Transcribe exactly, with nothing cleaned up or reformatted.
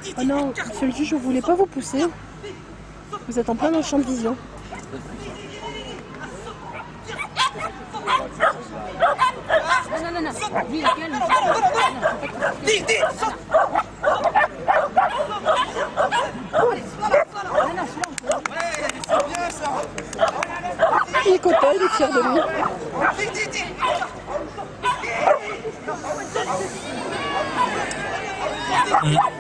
Oh non, monsieur le juge, je voulais pas vous pousser. Vous êtes en plein dans le champ de vision. Non, non, non, non. Lui, il gueule, mais Il est content, il est fier de lui. Mmh.